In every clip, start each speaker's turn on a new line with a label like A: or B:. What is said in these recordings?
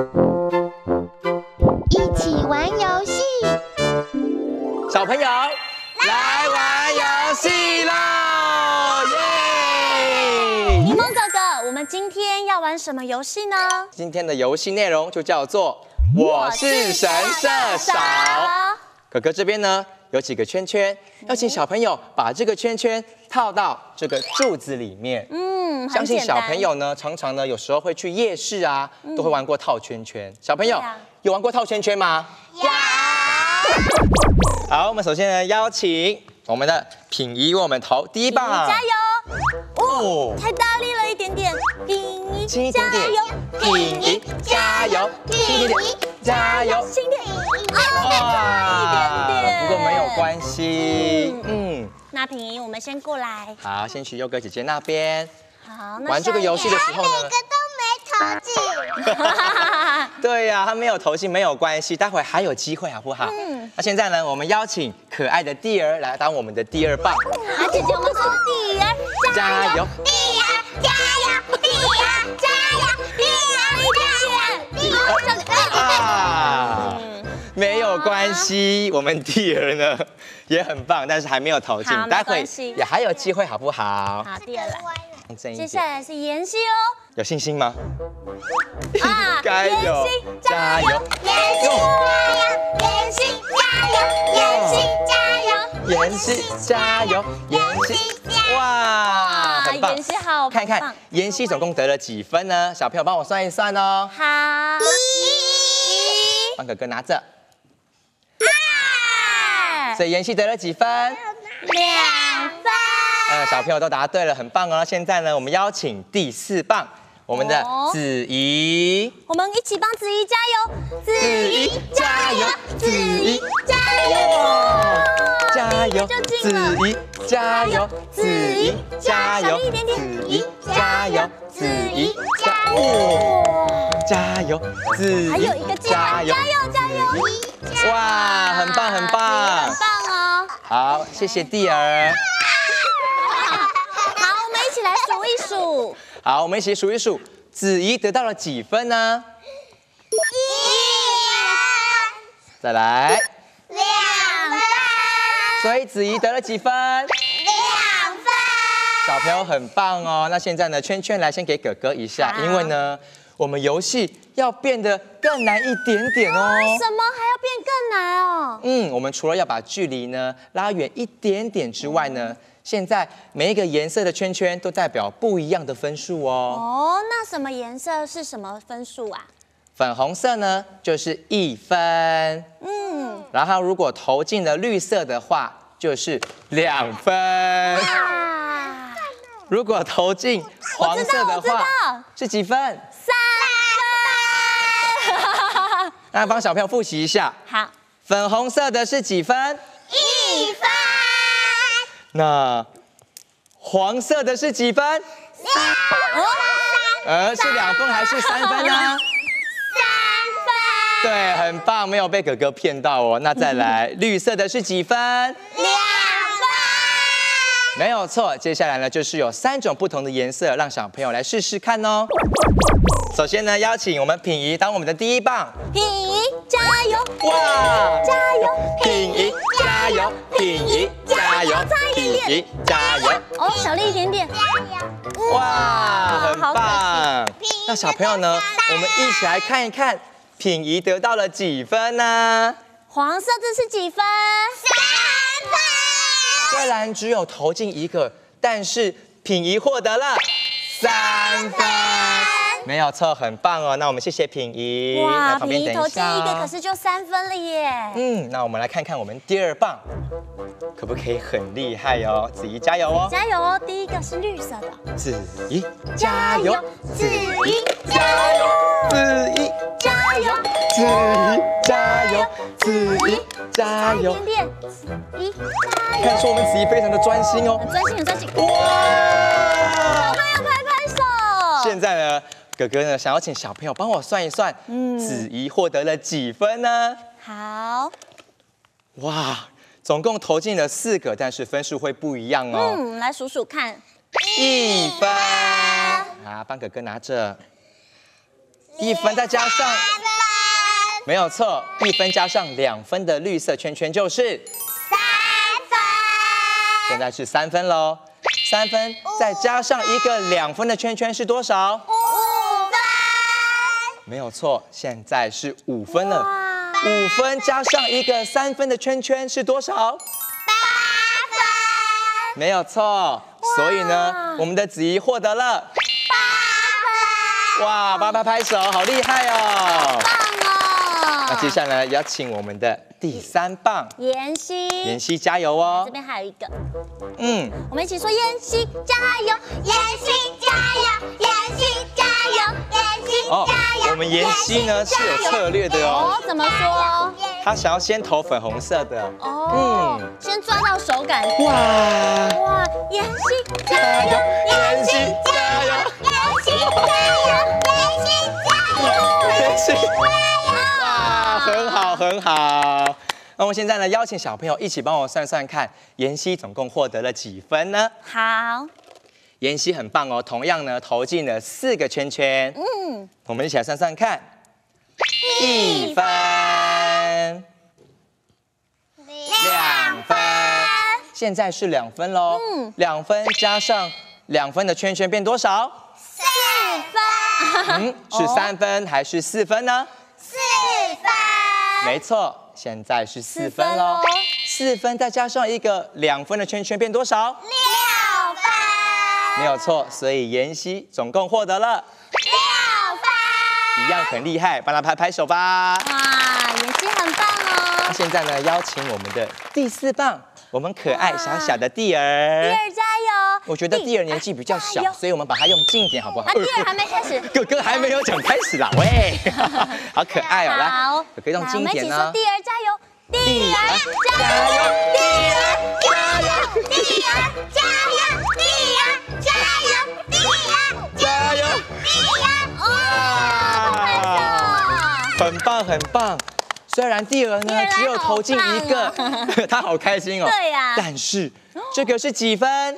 A: 一起玩游戏。
B: 小朋友，来玩游戏喽！耶！
C: 柠檬哥哥，我们今天要玩什么游戏呢？
B: 今天的游戏内容就叫做“我是神射手”。哥哥这边呢有几个圈圈，要请小朋友把这个圈圈套到这个柱子里面。相信小朋友呢，常常呢有时候会去夜市啊，都会玩过套圈圈。小朋友有玩过套圈圈吗？有。好，我们首先呢邀请我们的品仪为我们投第一棒，
C: 加油！哦，太大力了一点点，品仪加油！
B: 品仪加油！品仪加油！
C: 轻点，一点点，
B: 不过没有关系。
C: 那品仪，我们先过来。
B: 好，先去优哥姐姐那边。
C: 好，那
B: 玩这个游戏的时候呢，
A: 每个都没投进。
B: 对呀，他没有投进没有关系，待会还有机会，好不好？那现在呢，我们邀请可爱的弟儿来当我们的第二棒。
C: 好，姐姐，我们说弟儿
B: 加油！
A: 弟儿加油！弟儿加油！弟儿加油！
B: 啊，没有关系，我们弟儿呢也很棒，但是还没有投进，待会也还有机会，好不好？
C: 好，弟儿来。接
B: 下
C: 下来是妍希哦，
B: 有信心吗？
C: 加油！
B: 加油！
A: 妍希加油！妍希加油！
B: 妍希加油！妍希哇，很棒！
C: 妍希好，
B: 看看妍希总共得了几分呢？小朋友帮我算一算哦。
C: 好，
B: 帮哥哥拿着。
C: 2，
B: 所以妍希得了几分？2
C: 分。
B: 小朋友都答对了，很棒哦。现在呢，我们邀请第4棒，我们的子怡。
C: 我们一起帮子怡加油！
B: 子怡加油！子怡加油！加油！子怡加油！子怡加油！子怡加油！子怡加油！加油！子怡
C: 还有一个加油！加油！
B: 哇，很棒很棒！
C: 很棒哦！
B: 好，谢谢弟儿。
C: 好，我们一起来数一数。
B: 好，我们一起数一数，子怡得到了几分呢
A: 1分。
B: 再来
A: 2分。
B: 所以子怡得了几分
A: 2分。
B: 小朋友很棒哦。那现在呢，圈圈来先给哥哥一下，因为呢，我们游戏要变得更难一点点哦。
C: 为什么还要变更难哦？
B: 我们除了要把距离呢拉远一点点之外呢，现在每一个颜色的圈圈都代表不一样的分数哦。
C: 哦，那什么颜色是什么分数啊？
B: 粉红色呢就是1分，然后如果投进了绿色的话就是2分。如果投进黄色的话是几分？3分。那帮小朋友复习一下。
C: 好，
B: 粉红色的是几分
A: ？1分。
B: 那黄色的是几分？2分。是2分还是3分呢？3分。对，很棒，没有被哥哥骗到哦。那再来，绿色的是几分？2分。没有错。接下来呢，就是有3种不同的颜色，让小朋友来试试看哦。首先呢，邀请我们品仪当我们的第一棒。
C: 品仪加油！
B: 哇！
C: 加油！
B: 品仪加油！品仪加油！品仪加油！
C: 哦，小力一点点。
B: 哇，很棒！那小朋友呢？我们一起来看一看，品仪得到了几分呢？
C: 黄色这是几分
A: ？3分。
B: 虽然只有投进1个，但是品仪获得了3分。没有错，很棒哦。那我们谢谢品仪。
C: 哇，
B: 品
C: 仪投进1个，可是就3分了耶。
B: 那我们来看看我们第2棒，可不可以很厉害哦？子怡加油哦！
C: 加油哦！第1个是绿色的。
B: 子怡加油！
A: 子怡加油！
B: 子怡加油！子怡加油！子怡加油！
C: 一点点，子怡加油！
B: 看出我们子怡非常的专心哦。
C: 很专心，很专心。
B: 哇！
C: 小朋友拍拍手。
B: 现在呢？哥哥呢，想要请小朋友帮我算一算，子怡获得了几分呢？
C: 好，
B: 哇，总共投进了4个，但是分数会不一样哦。
C: 来数数看。
B: 1分。好，帮哥哥拿着。 1分再加上，没有错，1分加上2分的绿色圈圈就是
A: 3分。
B: 现在是3分喽。3分再加上一个2分的圈圈是多少？
A: 5分。
B: 没有错，现在是5分了。5分加上一个3分的圈圈是多少？
A: 8分。
B: 没有错。所以呢，我们的子怡获得了
A: 8分。
B: 哇，8拍拍手，好厉害哦！
C: 棒哦！
B: 那接下来邀请我们的第3棒
C: 妍希，
B: 妍希加油哦
C: 这！边还有一个，
B: 我
C: 们一起说妍希加油，
A: 妍希加油，妍希加油，妍希加油。
B: 我们妍希呢是有策略的哦。
C: 哦，怎么说？
B: 她想要先投粉红色的。
C: 哦，先抓到手感。
B: 哇！
C: 哇，妍希加油，
B: 妍希加油！
A: 妍希加油，妍希加油，
B: 妍希！
A: 加
B: 哇，很好很好。那我现在呢，邀请小朋友一起帮我算算看，妍希总共获得了几分呢？
C: 好，
B: 妍希很棒哦，同样呢投进了4个圈圈。我们一起来算算看，1分、2分，现在是2分喽。2分加上2分的圈圈变多少？
A: 4分，
B: 是3分还是4分呢？
A: 4分。
B: 没错，现在是4分喽。4分再加上一个2分的圈圈变多少？
A: 6分。
B: 没有错，所以妍希总共获得了
A: 6分。
B: 一样很厉害，帮他拍拍手吧。
C: 哇，妍希很棒
B: 那
C: 哦！
B: 现在呢，邀请我们的第4棒，我们可爱小小的蒂
C: 蒂
B: 儿。
C: 儿加油！
B: 我觉得蒂儿年纪比较小，
C: 加油
B: 所以我们把它用近一点，好不好？
C: 啊，蒂儿还没开始。
B: 哥哥还没有讲开始啦，喂，好可爱哦！来，
C: 好，
B: 哥哥用近一点
C: 来我们一起说
B: 呢。
C: 蒂儿加油，蒂儿
B: 加油！
A: 加油！加油！蒂儿加油！蒂儿加油！蒂儿
B: 加油！
A: 蒂儿。
B: 很棒很棒。虽然蒂儿呢
C: 蒂儿
B: 只有投进一个，他好开心哦。
C: 对呀
B: 但是这个是几分？
A: 3分。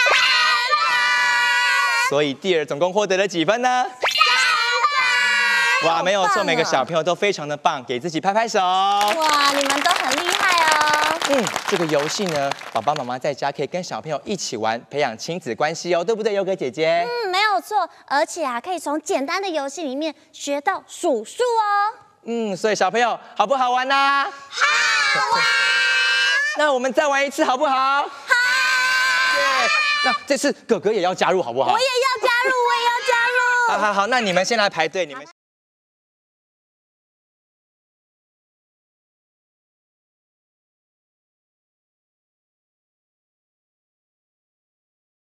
B: 所以蒂儿总共获得了几分呢？哇，没有错，每个小朋友都非常的棒，给自己拍拍手。
C: 哇，你们都很厉害哦！
B: 这个游戏呢，爸爸妈妈在家可以跟小朋友一起玩，培养亲子关系哦，对不对，优哥姐姐？
C: 没有错，而且啊，可以从简单的游戏里面学到数数哦。
B: 所以小朋友好不好玩呢？
A: 好玩。
B: 那我们再玩一次好不好？好。那这次哥哥也要加入好不好？
C: 我也要加入，我也要加入。
B: 好，那你们先来排队，你们。